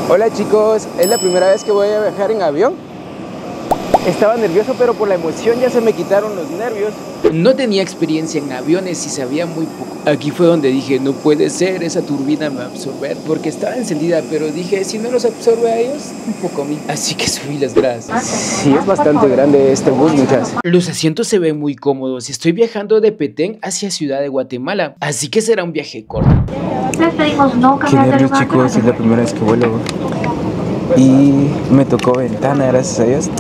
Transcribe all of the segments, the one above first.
Hola chicos, es la primera vez que voy a viajar en avión. Estaba nervioso, pero por la emoción ya se me quitaron los nervios. No tenía experiencia en aviones y sabía muy poco. Aquí fue donde dije, no puede ser, esa turbina me va a absorber, porque estaba encendida, pero dije, si no los absorbe a ellos, un poco a mí. Así que subí las gradas. Sí, es bastante grande este bus, muchachos. Los asientos se ven muy cómodos. Estoy viajando de Petén hacia Ciudad de Guatemala, así que será un viaje corto. Les pedimos no Qué cambiar de nervios, lugar. chicos, es la primera vez que vuelo. Y me tocó ventana, gracias a Dios.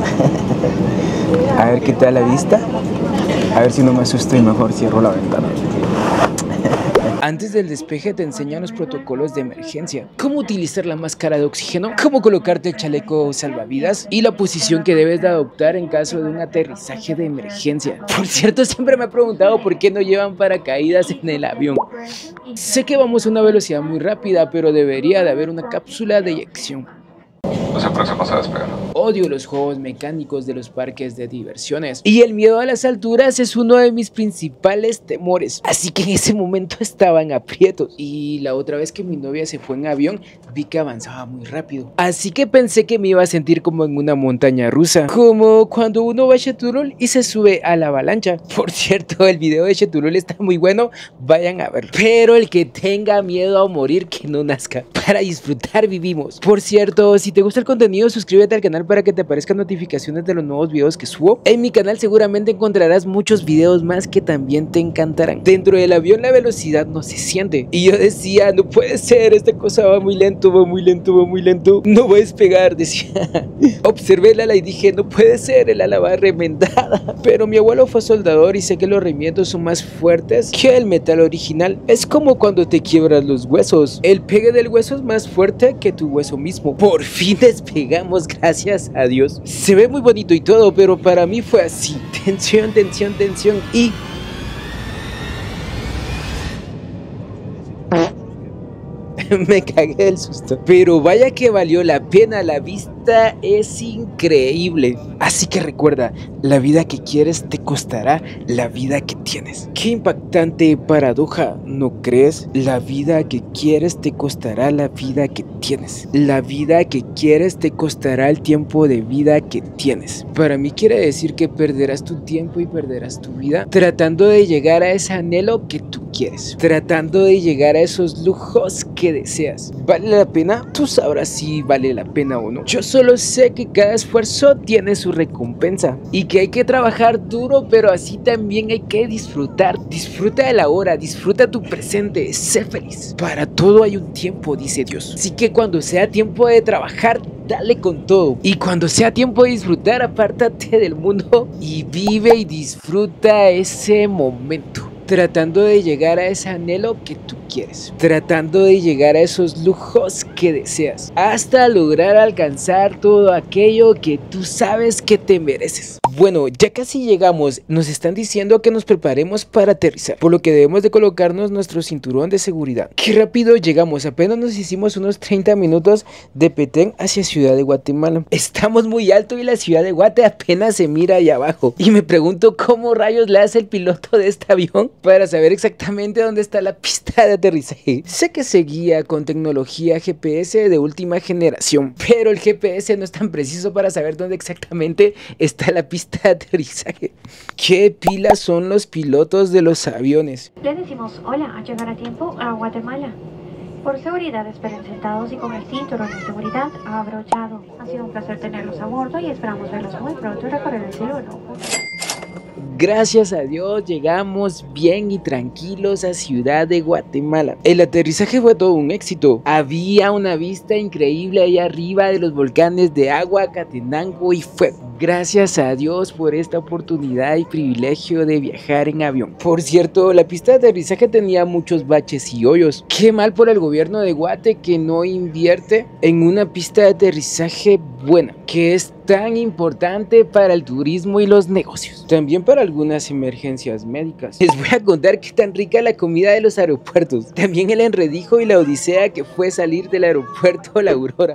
A ver qué tal la vista. A ver si no me asusto y mejor cierro la ventana. Antes del despegue te enseñan los protocolos de emergencia, cómo utilizar la máscara de oxígeno, cómo colocarte el chaleco salvavidas y la posición que debes de adoptar en caso de un aterrizaje de emergencia. Por cierto, siempre me he preguntado por qué no llevan paracaídas en el avión. Sé que vamos a una velocidad muy rápida, pero debería de haber una cápsula de eyección. Nos aproximamos a despegar. Odio los juegos mecánicos de los parques de diversiones y el miedo a las alturas es uno de mis principales temores, así que en ese momento estaba en aprietos. Y la otra vez que mi novia se fue en avión vi que avanzaba muy rápido, así que pensé que me iba a sentir como en una montaña rusa, como cuando uno va a Cheturul y se sube a la avalancha. Por cierto, el video de Cheturul está muy bueno, vayan a verlo. Pero el que tenga miedo a morir, que no nazca. Para disfrutar vivimos. Por cierto, si te gusta el contenido, suscríbete al canal para que te aparezcan notificaciones de los nuevos videos que subo. En mi canal seguramente encontrarás muchos videos más que también te encantarán. Dentro del avión la velocidad no se siente y yo decía, no puede ser, esta cosa va muy lento, va muy lento, va muy lento, no va a despegar, decía. Observé el ala y dije, no puede ser, el ala va remendada. Pero mi abuelo fue soldador y sé que los remiendos son más fuertes que el metal original. Es como cuando te quiebras los huesos, el pegue del hueso es más fuerte que tu hueso mismo. Por fin despegamos, gracias a Dios. Se ve muy bonito y todo, pero para mí fue así, tensión, tensión, tensión y... me cagué del susto. Pero vaya que valió la pena, la vista es increíble. Así que recuerda, la vida que quieres te costará la vida que tienes. Qué impactante paradoja, ¿no crees? La vida que quieres te costará la vida que tienes. La vida que quieres te costará el tiempo de vida que tienes. Para mí quiere decir que perderás tu tiempo y perderás tu vida tratando de llegar a ese anhelo que tú quieres, tratando de llegar a esos lujos que deseas. ¿Vale la pena? Tú sabrás si vale la pena o no. Yo solo sé que cada esfuerzo tiene su recompensa y que hay que trabajar duro, pero así también hay que disfrutar. Disfruta de la hora, disfruta tu presente, sé feliz. Para todo hay un tiempo, dice Dios. Así que cuando sea tiempo de trabajar, dale con todo. Y cuando sea tiempo de disfrutar, apártate del mundo y vive y disfruta ese momento. Tratando de llegar a ese anhelo que tú quieres, tratando de llegar a esos lujos que deseas, hasta lograr alcanzar todo aquello que tú sabes que te mereces. Bueno, ya casi llegamos, nos están diciendo que nos preparemos para aterrizar, por lo que debemos de colocarnos nuestro cinturón de seguridad. Qué rápido llegamos, apenas nos hicimos unos 30 minutos de Petén hacia Ciudad de Guatemala. Estamos muy alto y la ciudad de Guate apenas se mira ahí abajo. Y me pregunto cómo rayos le hace el piloto de este avión para saber exactamente dónde está la pista de aterrizaje. Sé que se guía con tecnología GPS de última generación, pero el GPS no es tan preciso para saber dónde exactamente está la pista de aterrizaje. ¿Qué pilas son los pilotos de los aviones? Le decimos hola a llegar a tiempo a Guatemala. Por seguridad esperen sentados y con el cinturón de seguridad abrochado. Ha sido un placer tenerlos a bordo y esperamos verlos muy pronto y recorrer el cielo. Gracias a Dios llegamos bien y tranquilos a Ciudad de Guatemala. El aterrizaje fue todo un éxito. Había una vista increíble ahí arriba de los volcanes de Agua, Catenango y Fuego. Gracias a Dios por esta oportunidad y privilegio de viajar en avión. Por cierto, la pista de aterrizaje tenía muchos baches y hoyos. Qué mal por el gobierno de Guate que no invierte en una pista de aterrizaje buena, que es tan importante para el turismo y los negocios. También para algunas emergencias médicas. Les voy a contar qué tan rica la comida de los aeropuertos. También el enredijo y la odisea que fue salir del aeropuerto La Aurora.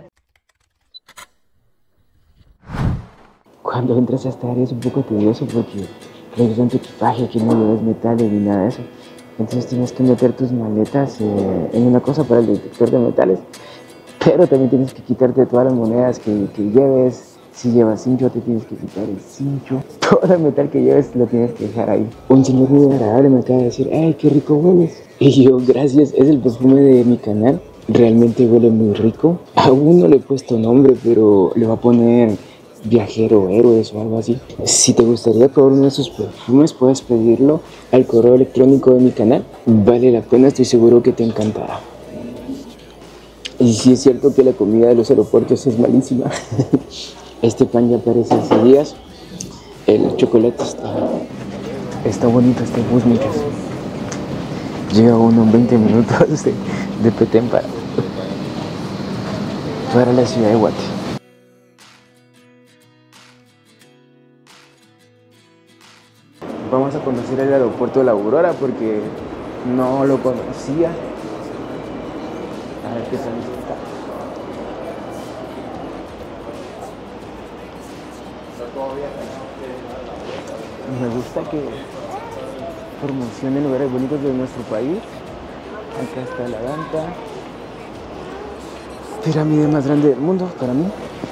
Cuando entras a esta área es un poco tedioso porque traes tanto equipaje que no llevas metales ni nada de eso. Entonces tienes que meter tus maletas en una cosa para el detector de metales. pero también tienes que quitarte todas las monedas que lleves. Si llevas cincho, te tienes que quitar el cincho. Todo el metal que lleves lo tienes que dejar ahí. Un señor muy agradable me acaba de decir, ¡ay, qué rico hueles! Y yo, gracias, es el perfume de mi canal. Realmente huele muy rico. Aún no le he puesto nombre, pero le voy a poner Viajero Héroes o algo así. Si te gustaría probar uno de esos perfumes, puedes pedirlo al correo electrónico de mi canal. Vale la pena, estoy seguro que te encantará. Y sí es cierto que la comida de los aeropuertos es malísima. Este pan ya aparece hace días. El chocolate está bonito, este bus, muchos. Llega uno en 20 minutos de Petén para la ciudad de Guate. Vamos a conocer el aeropuerto de La Aurora porque no lo conocía. A ver qué tal está. Me gusta que promocionen lugares bonitos de nuestro país. Acá está la Danta, pirámide más grande del mundo para mí.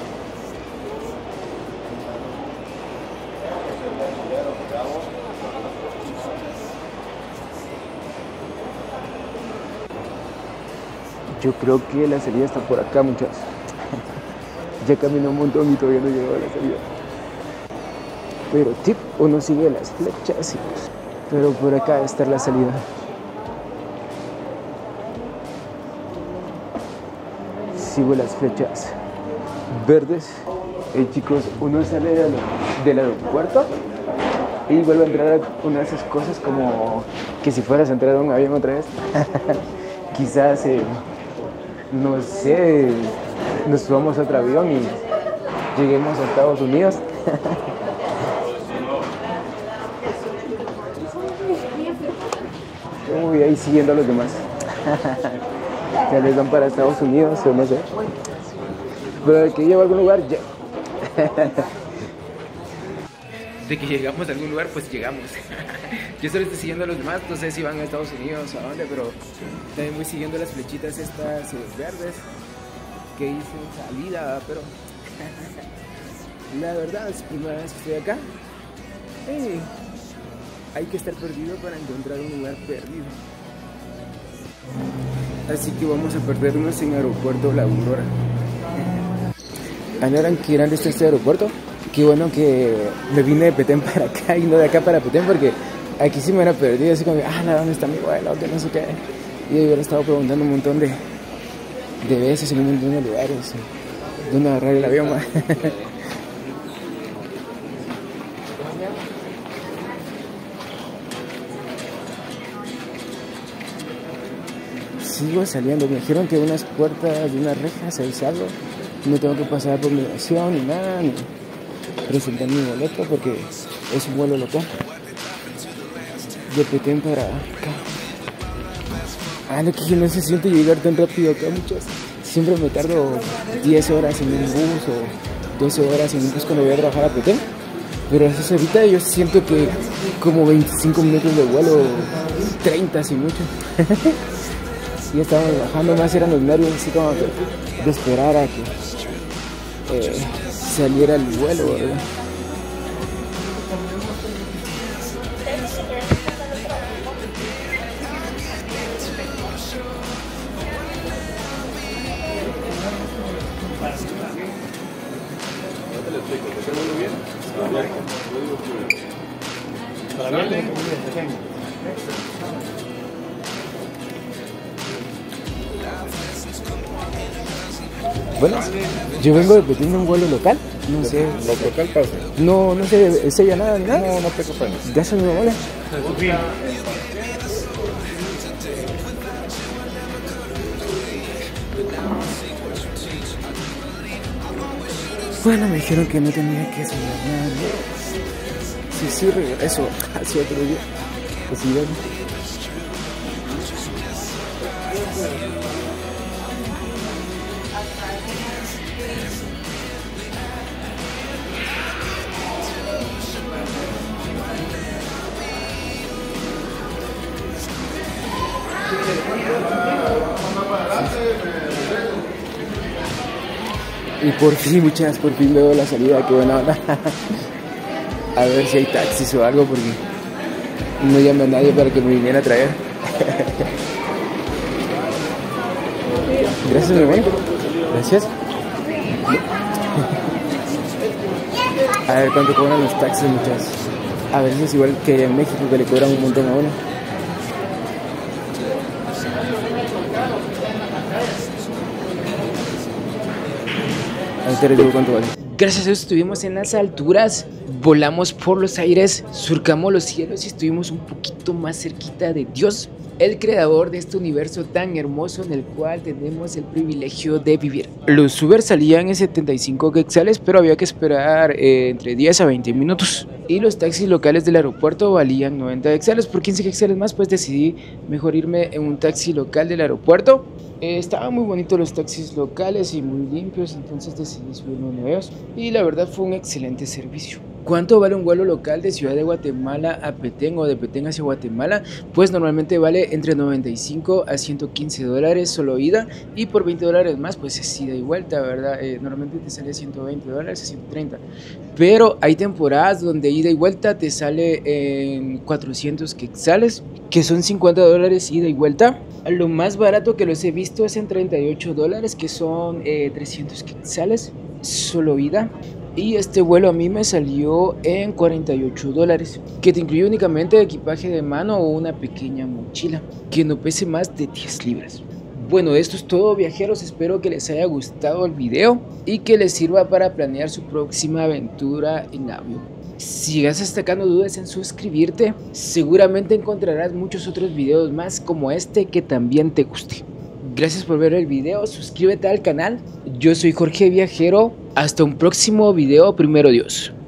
Yo creo que la salida está por acá, muchachos. Ya caminé un montón y todavía no he llegado a la salida. Pero tip, uno sigue las flechas, pero por acá está la salida. Sigo las flechas verdes. Chicos, uno sale del aeropuerto y vuelve a entrar a una de esas cosas como que si fueras a entrar a un avión otra vez. Quizás, no sé, nos subamos a otro avión y lleguemos a Estados Unidos. Uy, ahí siguiendo a los demás. Ya les dan para Estados Unidos o no sé. Pero de que llevo a algún lugar, ya. De que llegamos a algún lugar, pues llegamos. Yo solo estoy siguiendo a los demás, no sé si van a Estados Unidos o a dónde, pero también voy siguiendo las flechitas estas verdes que dicen salida, pero la verdad es la primera vez que estoy acá. Hay que estar perdido para encontrar un lugar perdido. Así que vamos a perdernos en Aeropuerto La Aurora. ¿Anoran qué grande está este aeropuerto? Qué bueno que me vine de Petén para acá y no de acá para Petén, porque aquí sí me hubiera perdido, así como, ¿dónde está mi vuelo? Que no sé qué. Y yo hubiera estado preguntando un montón de veces en un montón de lugares dónde agarrar el avión. Sigo saliendo, me dijeron que unas puertas de unas rejas hay algo. No tengo que pasar por migración ni nada, ni presentar mi boleto porque es un vuelo local de Petén para acá. Lo que no se siente llegar tan rápido acá, muchas. Siempre me tardo 10 horas en un bus o 12 horas en un bus cuando voy a trabajar a Petén. Pero eso ahorita yo siento que como 25 minutos de vuelo, 30 si mucho. Ya estábamos bajando, más eran los nervios así como de esperar a que saliera el vuelo, ¿verdad? Bueno, yo vengo de Petén en un vuelo local, no sé. ¿Local pasa? No sé, sella nada ni nada. No te acompaño. ¿Ya se me mola? Bueno, me dijeron que no tenía que sellar nada. Sí, regreso hacia otro día. Pues sí, Y por fin, muchachas, por fin veo la salida, qué buena onda. A ver si hay taxis o algo, porque no llamé a nadie para que me viniera a traer. Gracias, mi hermano. Gracias. A ver cuánto cobran los taxis, muchachas. A ver si es igual que en México, que le cobran un montón a uno. Ahorita les digo cuánto vale. Gracias a eso estuvimos en las alturas, volamos por los aires, surcamos los cielos y estuvimos un poquito más cerquita de Dios, el creador de este universo tan hermoso en el cual tenemos el privilegio de vivir. Los Uber salían en 75 quetzales, pero había que esperar entre 10 a 20 minutos. Y los taxis locales del aeropuerto valían 90 quetzales. Por 15 quetzales más, pues decidí mejor irme en un taxi local del aeropuerto. Estaban muy bonitos los taxis locales y muy limpios, entonces decidí subirme uno de ellos. Y la verdad fue un excelente servicio. ¿Cuánto vale un vuelo local de Ciudad de Guatemala a Petén o de Petén hacia Guatemala? Pues normalmente vale entre 95 a 115 dólares solo ida, y por 20 dólares más pues es ida y vuelta, ¿verdad? Normalmente te sale 120 dólares a 130, pero hay temporadas donde ida y vuelta te sale en 400 quetzales, que son 50 dólares ida y vuelta. Lo más barato que los he visto es en 38 dólares, que son 300 quetzales solo ida. Y este vuelo a mí me salió en 48 dólares, que te incluye únicamente equipaje de mano o una pequeña mochila, que no pese más de 10 libras. Bueno, esto es todo, viajeros, espero que les haya gustado el video y que les sirva para planear su próxima aventura en avión. Si llegas hasta acá, no dudes en suscribirte, seguramente encontrarás muchos otros videos más como este que también te guste. Gracias por ver el video, suscríbete al canal, yo soy Jorge Viajero, hasta un próximo video, primero Dios.